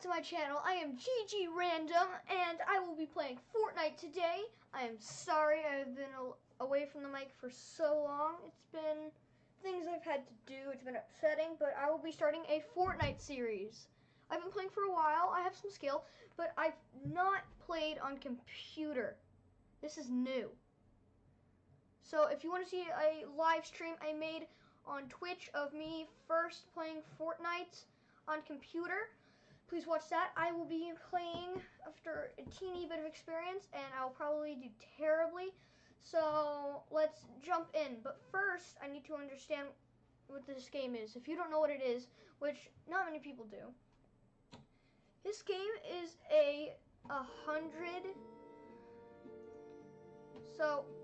to my channel. I am GG Random, and I will be playing Fortnite today. I am sorry I've been away from the mic for so long. It's been things I've had to do. It's been upsetting, but I will be starting a Fortnite series. I've been playing for a while. I have some skill, but I've not played on computer. This is new. So if you want to see a live stream I made on Twitch of me first playing Fortnite on computer, please watch that. I will be playing after a teeny bit of experience, and I'll probably do terribly. So let's jump in. But first, I need to understand what this game is. If you don't know what it is, which not many people do, this game is a 100. So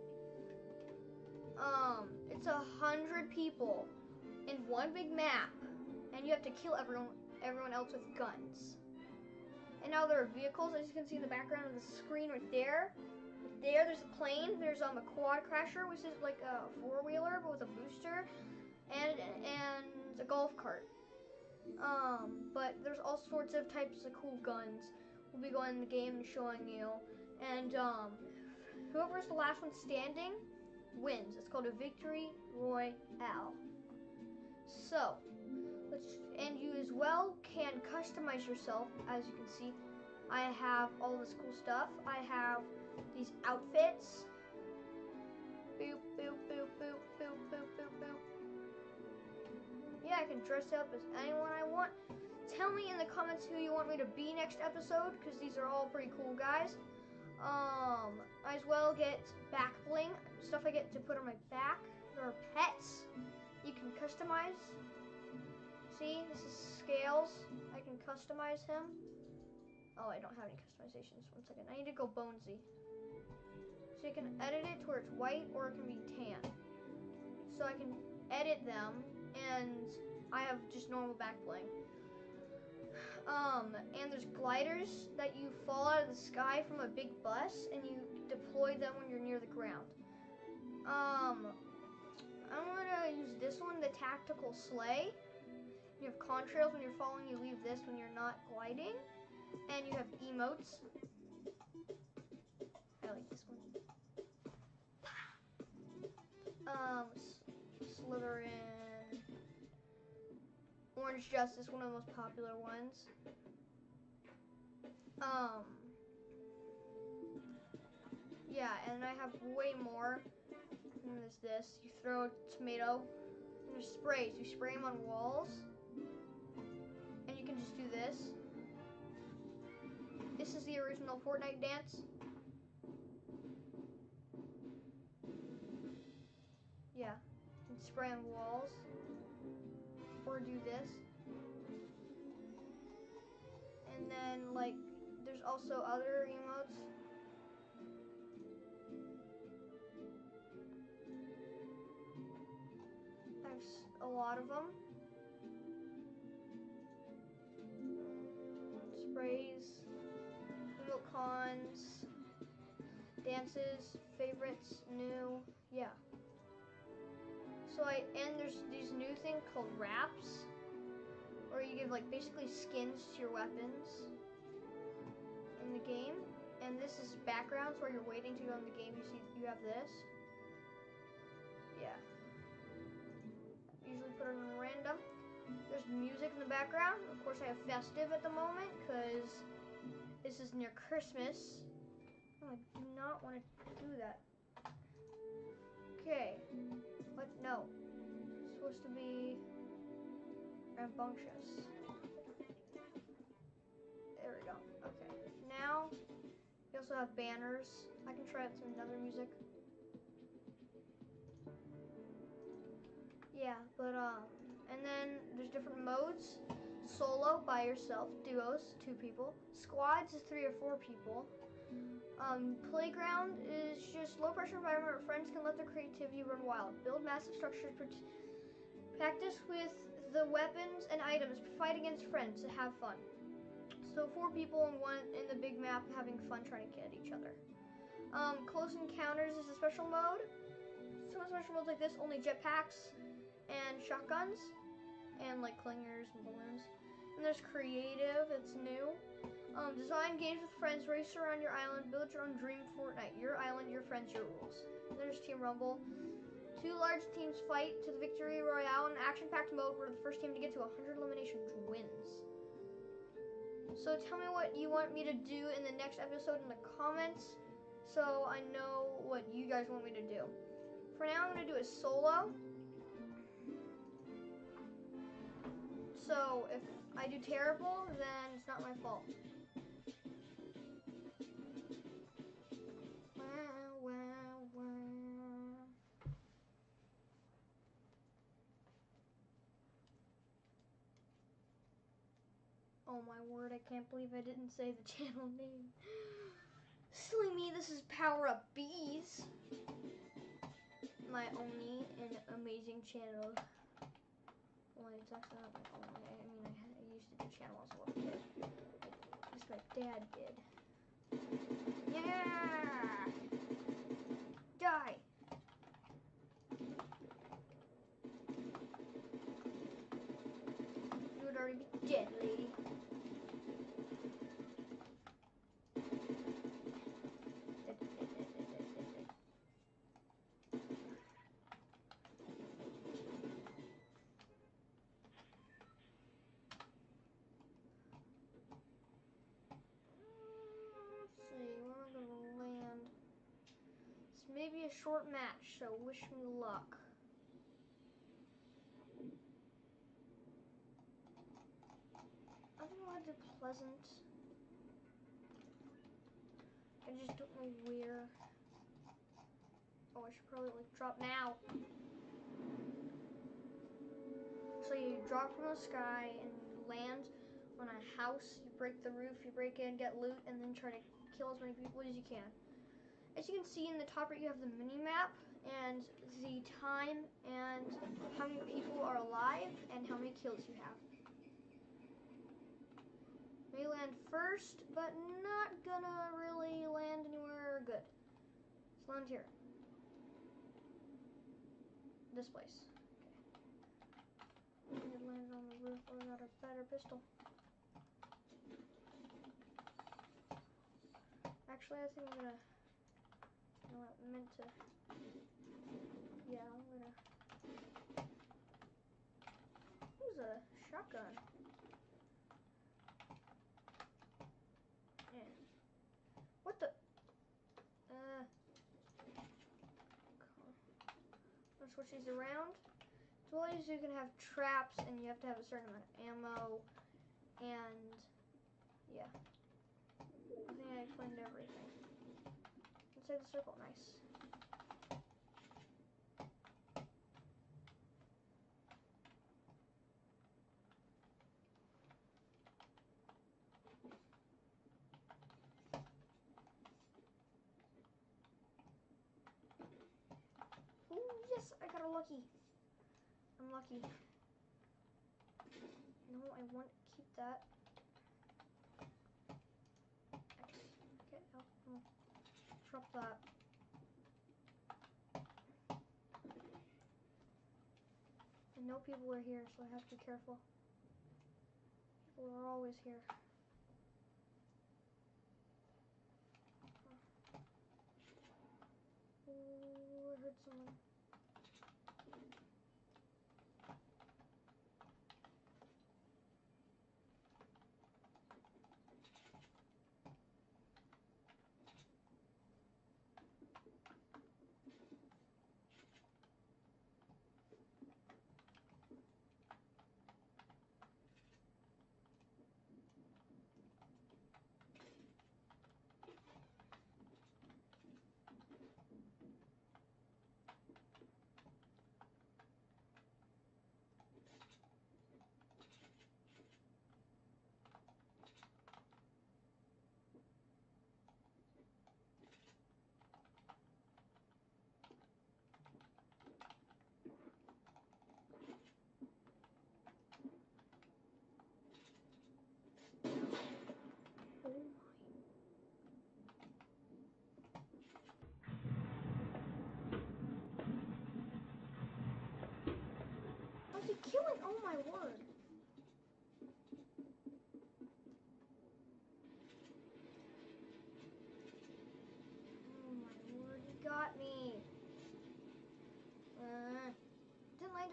it's 100 people in one big map, and you have to kill everyone else with guns. And now there are vehicles, as you can see in the background of the screen right there. There's a plane. There's a quad crasher, which is like a four-wheeler but with a booster, and a golf cart. But there's all sorts of types of cool guns. We'll be going in the game and showing you. And whoever's the last one standing wins. It's called a victory royale. So, and you as well can customize yourself. As you can see, I have all this cool stuff. I have these outfits. Boop, boop, boop, boop, boop, boop, boop, boop. Yeah, I can dress up as anyone I want. Tell me in the comments who you want me to be next episode, because these are all pretty cool guys. I as well get back bling, stuff I get to put on my back. There are pets you can customize. See, this is Scales. I can customize him. Oh, I don't have any customizations. 1 second. I need to go Bonesy. So you can edit it to where it's white or it can be tan. So I can edit them, and I have just normal back bling. And there's gliders that you fall out of the sky from a big bus, and you deploy them when you're near the ground. I'm gonna use this one, the tactical sleigh. You have contrails when you're falling. You leave this when you're not gliding, and you have emotes. I like this one. Slytherin. Orange Justice, one of the most popular ones. Yeah, and I have way more. And there's this. You throw a tomato. And there's sprays. You spray them on walls. And you can just do this. This is the original Fortnite dance. Yeah. You can spray on walls. Or do this. And then, like, there's also other emotes. I have a lot of them. Sprays, emoticons, dances, favorites, new, yeah. So and there's these new things called wraps, where you give like basically skins to your weapons in the game. And this is backgrounds where you're waiting to go in the game. You see, you have this. Yeah. Usually put it on random. There's music in the background. Of course, I have festive at the moment because this is near Christmas. Oh, I do not want to do that. Okay. What? No. It's supposed to be rambunctious. There we go. Okay. Now, we also have banners. I can try out some other music. Yeah, but, and then there's different modes. Solo, by yourself. Duos, 2 people. Squads is 3 or 4 people. Playground is just low pressure environment where friends can let their creativity run wild. Build massive structures, practice with the weapons and items, fight against friends to have fun. So 4 people and 1 in the big map having fun trying to get each other. Close encounters is a special mode. Some special modes like this, only jetpacks and shotguns, and like clingers and balloons. And there's creative, it's new. Design games with friends, race around your island, build your own dream Fortnite. Your island, your friends, your rules. And there's Team Rumble. 2 large teams fight to the victory royale in an action-packed mode where the first team to get to 100 eliminations wins. So tell me what you want me to do in the next episode in the comments so I know what you guys want me to do. For now, I'm going to do a solo. So if I do terrible, then it's not my fault. Oh my word, I can't believe I didn't say the channel name. Silly me, this is Power Up Bees. My only and amazing channel. Well, it's actually not my only. I mean, I used to do channel as a little kid. At least my dad did. Yeah! Die! You would already be dead, lady. Maybe a short match, so wish me luck. I think I'll do Pleasant. I just don't know where. Oh, I should probably like drop now. So you drop from the sky and you land on a house, you break the roof, you break in, get loot, and then try to kill as many people as you can. As you can see in the top right, you have the mini map and the time and how many people are alive and how many kills you have. May land first, but not gonna really land anywhere good. Let's land here. This place. Okay. We landed on the roof. Oh, I got a better pistol. Actually, I think I'm gonna. You know what? I meant to. Yeah, I'm gonna. Who's a shotgun? Yeah. What the? Let's switch these around. So all these you can have traps, and you have to have a certain amount of ammo, and yeah. I think I explained everything. Inside the circle, nice. Ooh, yes, I got a lucky. I'm lucky. No, I want to keep that. Get out. Oh, drop that. I know people are here, so I have to be careful. People are always here. Oh, I heard someone.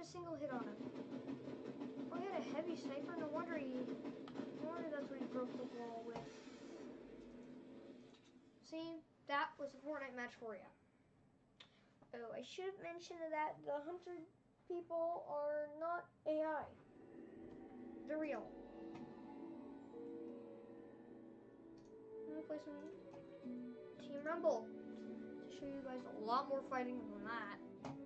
single hit on him. Oh, he had a heavy sniper. No wonder that's what he broke the wall with. See, that was a Fortnite match for you. Oh, I should have mentioned that the hunter people are not AI. They're real. I'm gonna play some Team Rumble to show you guys a lot more fighting than that.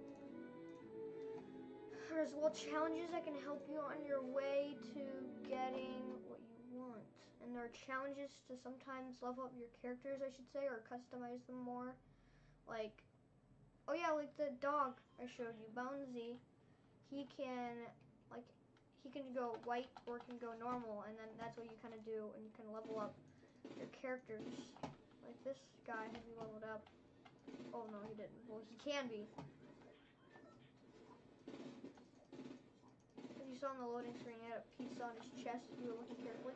There's little challenges that can help you on your way to getting what you want. And there are challenges to sometimes level up your characters, I should say, or customize them more. Like, oh yeah, like the dog I showed you, Bonesy. He can go white or can go normal, and then that's what you kind of do, and you can level up your characters. Like this guy, has he leveled up? Oh no, he didn't. Well, he can be. As you saw on the loading screen, he had a piece on his chest if you were looking carefully.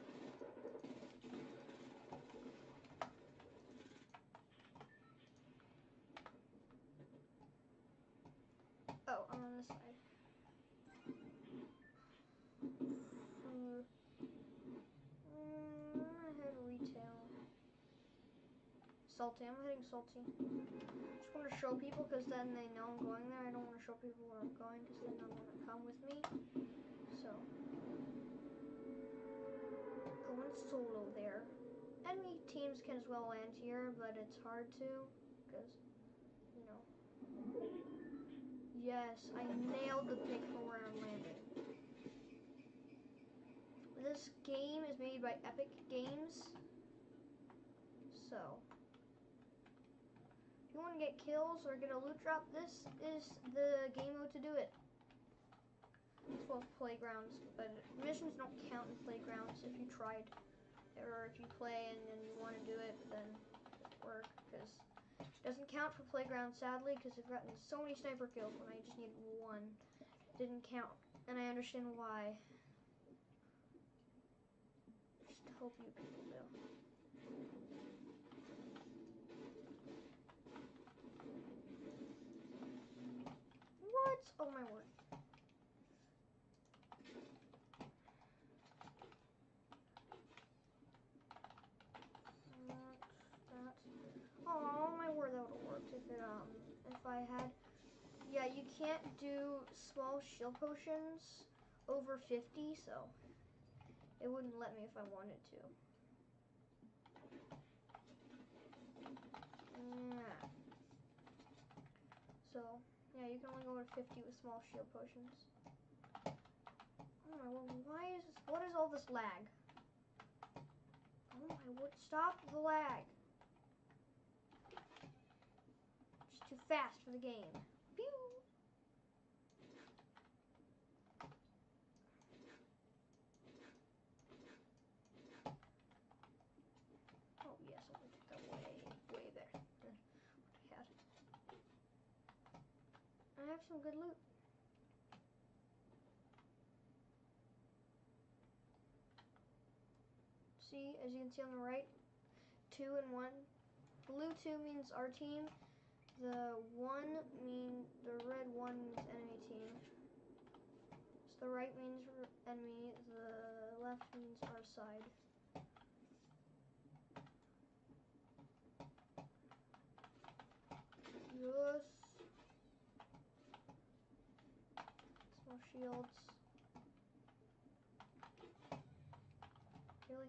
Oh, I'm on this side. I'm gonna head retail. Salty, I'm heading salty. Just want to show people because then they know I'm going there. I don't want to show people where I'm going because then they're going to come with me. So, going solo there. Enemy teams can as well land here, but it's hard to because, you know. Yes, I nailed the pick for where I'm landing. This game is made by Epic Games. So, if you want to get kills or get a loot drop, this is the game mode to do it. As well as playgrounds, but missions don't count in playgrounds if you tried, or if you play and then you want to do it, but then it doesn't work because it doesn't count for playgrounds, sadly, because I've gotten so many sniper kills when I just needed one. It didn't count, and I understand why. Just hope you people do. What? Oh my word. Oh my word, that would have worked if I had. Yeah, you can't do small shield potions over 50, so it wouldn't let me if I wanted to. Yeah. So, yeah, you can only go over 50 with small shield potions. Oh my word, what is all this lag? Oh my word, stop the lag. Just too fast for the game. Pew! Oh yes, I'm gonna take that way there. I have some good loot. See, as you can see on the right, 2 and 1. Blue 2 means our team. The red 1 means enemy team. So the right means enemy, the left means our side. Yes. Small shields. Really?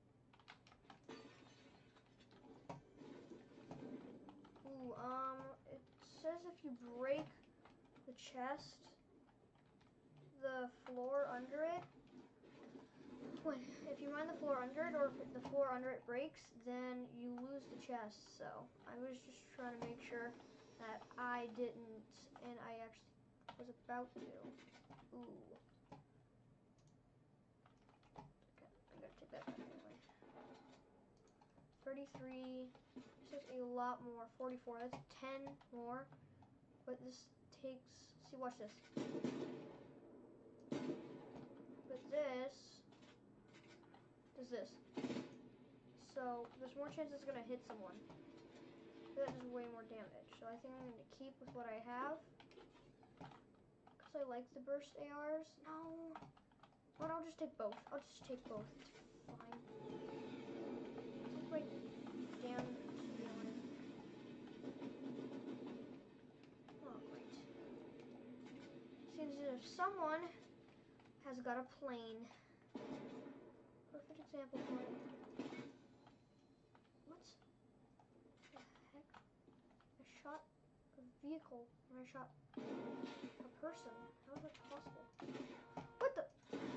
Ooh, it says if you break the chest, the floor under it, if you mine the floor under it, or if the floor under it breaks, then you lose the chest. So I was just trying to make sure that I didn't, and I actually was about to. Ooh. Okay, I gotta take that back anyway. 33. This is a lot more. 44. That's 10 more. But this takes. See, watch this. But this does this. So there's more chance it's gonna hit someone. That does way more damage. So I think I'm gonna keep with what I have. because I like the burst ARs. No. But I'll just take both. I'll just take both. It's fine. Like, damn. Oh, great. Seems as if someone has got a plane. Perfect example for it. What the heck? I shot a vehicle and I shot a person. How is that possible? What the?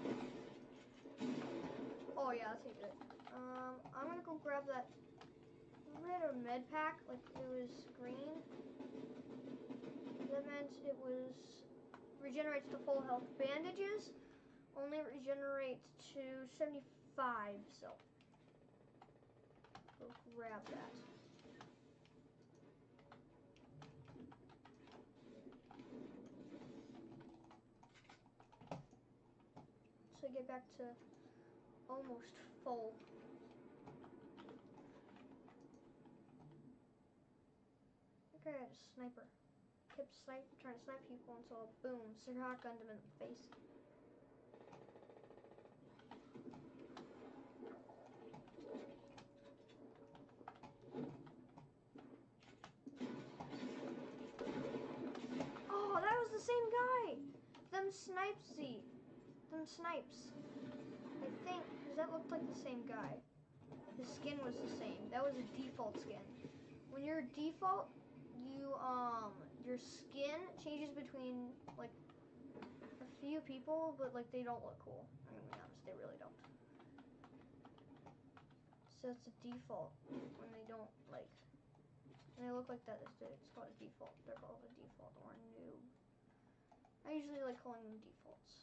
Oh yeah, I'll take it. I'm gonna go grab that red or med pack, like it was green. That meant it was regenerates to full health. Bandages only regenerates to 75, so go grab that. So get back to almost full. I think I had a sniper. Kept trying to snipe people until boom, shotgunned him in the face. Oh, that was the same guy. Them snipes. I think, because that looked like the same guy. His skin was the same. That was a default skin. When you're default, you your skin changes between like a few people, but like they don't look cool. I'm gonna be honest, they really don't. So it's a default when they don't like. When they look like that, it's called a default. They're called a default or a noob. I usually like calling them defaults.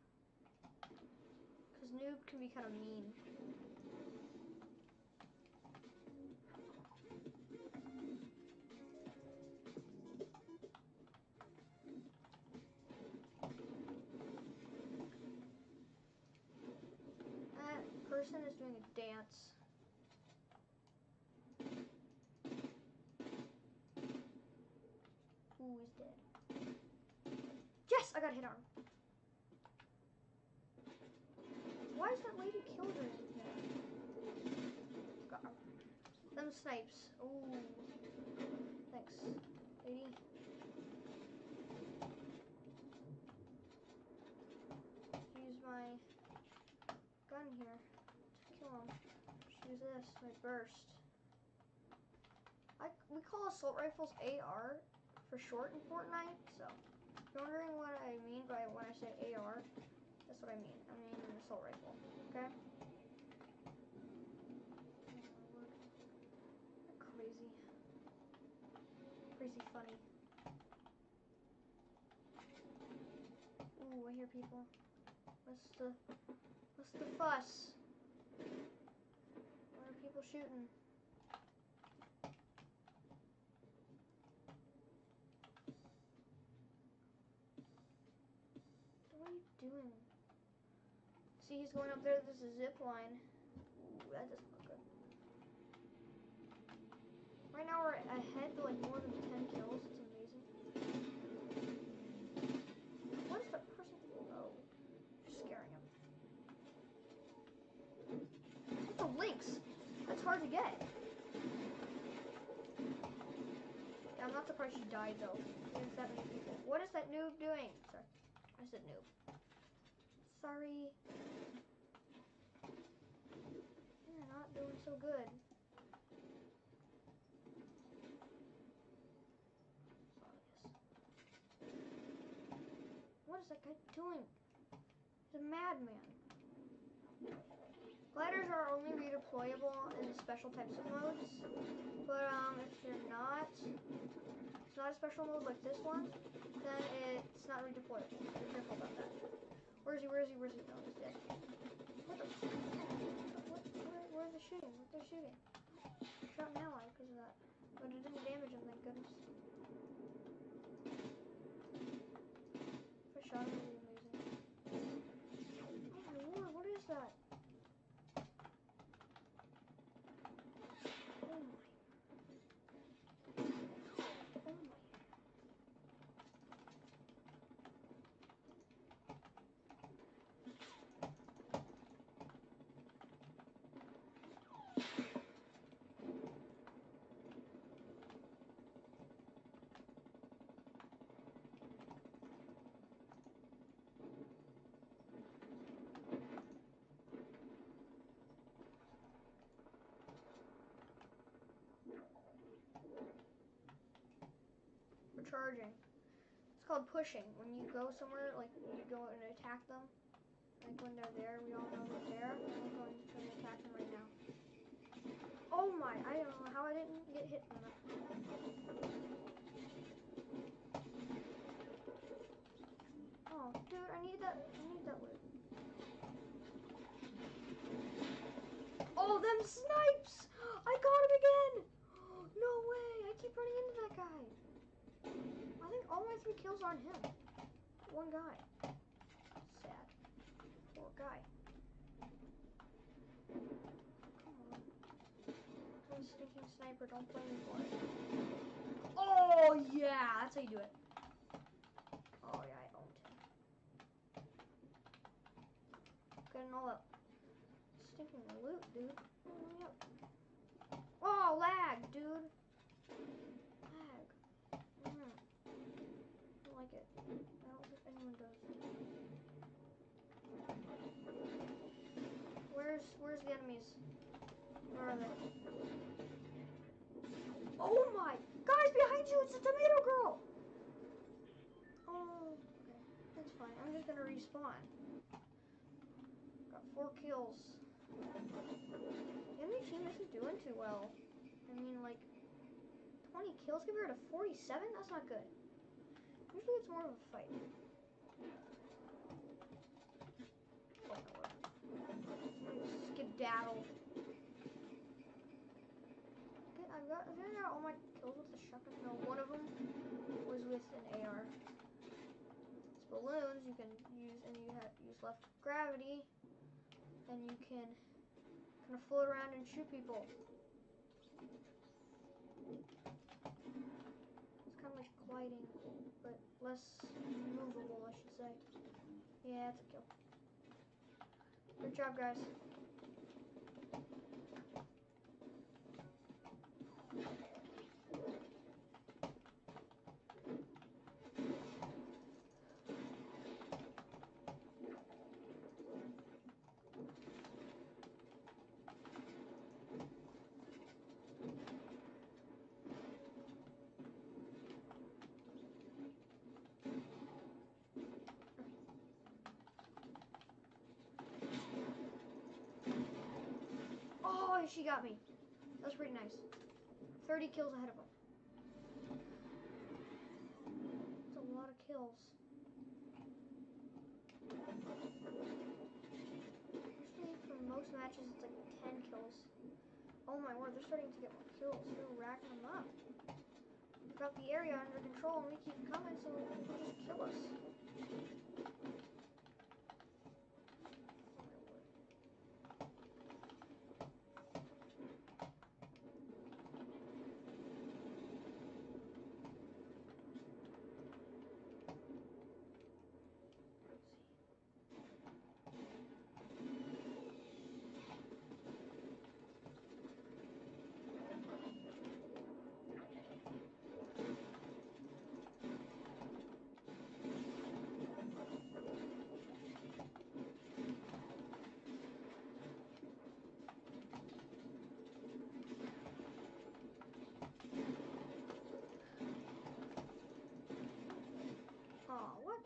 Because noob can be kind of mean. That person is doing a dance. Ooh, he's dead. Yes, I got a hit on him. Why is that lady killed her? Got her. Them snipes. Ooh. Thanks, lady. Use my gun here to kill him. Just use this, my burst. We call assault rifles AR for short in Fortnite, so if you're wondering what I mean by when I say AR, that's what I mean. I mean an assault rifle, okay? Crazy. Crazy funny. Ooh, I hear people. What's the fuss? Why are people shooting? What are you doing? See, he's going up there. There's a zip line. Ooh, that doesn't look good. Right now we're ahead to like more than 10 kills. It's amazing. What is that person? Oh, just scaring him. What's a lynx? That's hard to get. Yeah, I'm not surprised she died though. There's that many people. What is that noob doing? Sorry, I said noob. Sorry. You're not doing so good. What is that guy doing? He's a madman. Gliders are only redeployable in special types of modes, but if they're not, it's not a special mode like this one, then it's not redeployable. So be careful about that. Where is he? Where is he? Where is he? Oh, he's dead. What the? Where are they shooting? What are they shooting? I shot an ally because of that, but it didn't damage him. Thank goodness. If I shot him, it would be amazing. Oh my lord! What is that? charging. It's called pushing. When you go somewhere, like you go and attack them, like when they're there, we all know they're there, and we're going to try to attack them right now. Oh my, I don't know how I didn't get hit from that. Oh, dude, I need that loot. Oh, them snipes! I got him again! No way, I keep running into that guy. I think all my 3 kills are on him. One guy. Sad. Poor guy. Come on. I'm a stinking sniper, don't blame me for it. Oh, yeah, that's how you do it. Oh, yeah, I owned him. Getting all that stinking loot, dude. Oh, lag, dude. Lag. I don't like it. I don't think anyone does. Where's the enemies? Where are they? Oh my! Guys, behind you! It's a tomato girl! Oh, okay. That's fine. I'm just gonna respawn. Got 4 kills. The enemy team isn't doing too well. I mean, like, 20 kills compared to 47? That's not good. Usually it's more of a fight. Oh, no, skedaddle. Okay, I think I got all my kills with the shotgun. No, one of them was with an AR. It's balloons you can use, and you use left gravity, and you can kind of float around and shoot people. It's kind of like gliding, but less movable, I should say. Yeah, it's a kill. Good job, guys. Oh, she got me. That's pretty nice. 30 kills ahead of him. That's a lot of kills. Usually for most matches it's like 10 kills. Oh my word, they're starting to get more kills. They're racking them up. We've got the area under control and we keep coming so they can just kill us. Oh, what?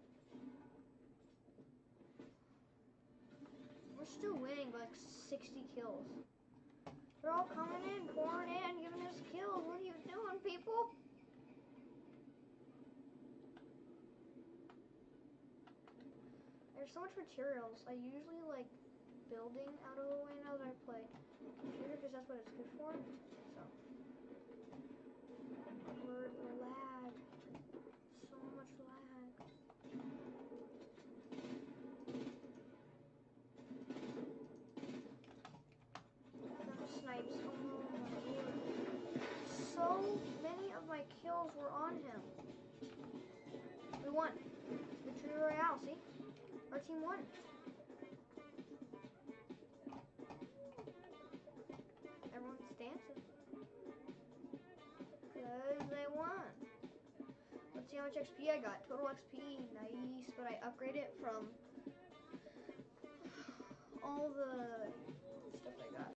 We're still winning by like 60 kills. They're all coming in, pouring in, giving us kills. What are you doing, people? There's so much materials. I usually like building out of the way now that I play computer because that's what it's good for. So, word, the lag. So much lag. Them snipes. Oh my word. So many of my kills were on him. We won. Victory Royale, see? Our team won. Everyone's dancing. Because they won. Let's see how much XP I got. Total XP, nice. But I upgraded it from all the stuff I got.